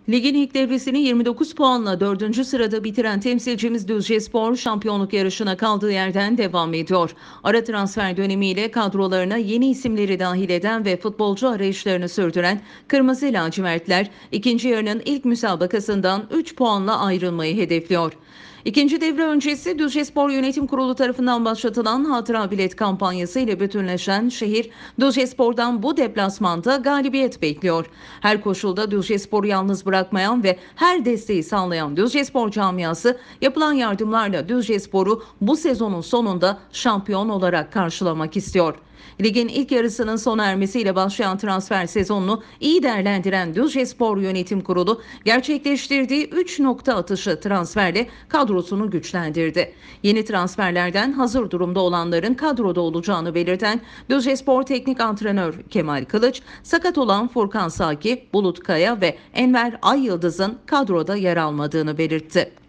Ligin ilk devresini 29 puanla 4. sırada bitiren temsilcimiz Düzcespor şampiyonluk yarışına kaldığı yerden devam ediyor. Ara transfer dönemiyle kadrolarına yeni isimleri dahil eden ve futbolcu arayışlarını sürdüren Kırmızı Lacivertler ikinci yarının ilk müsabakasından 3 puanla ayrılmayı hedefliyor. İkinci devre öncesi Düzcespor Yönetim Kurulu tarafından başlatılan hatıra bilet kampanyası ile bütünleşen şehir, Düzcespor'dan bu deplasmanda galibiyet bekliyor. Her koşulda Düzcespor'u yalnız bırakmayan ve her desteği sağlayan Düzcespor camiası yapılan yardımlarla Düzcespor'u bu sezonun sonunda şampiyon olarak karşılamak istiyor. Ligin ilk yarısının sona ermesiyle başlayan transfer sezonunu iyi değerlendiren Düzcespor Yönetim Kurulu gerçekleştirdiği 3 nokta atışı transferle kadrosunu güçlendirdi. Yeni transferlerden hazır durumda olanların kadroda olacağını belirten Düzcespor Teknik Antrenör Kemal Kılıç, sakat olan Furkan Saki, Bulut Kaya ve Enver Ay Yıldız'ın kadroda yer almadığını belirtti.